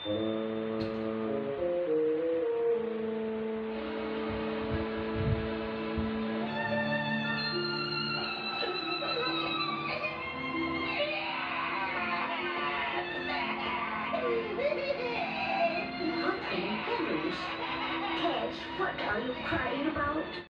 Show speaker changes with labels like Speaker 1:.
Speaker 1: What in heavens? Cash, what are you crying about?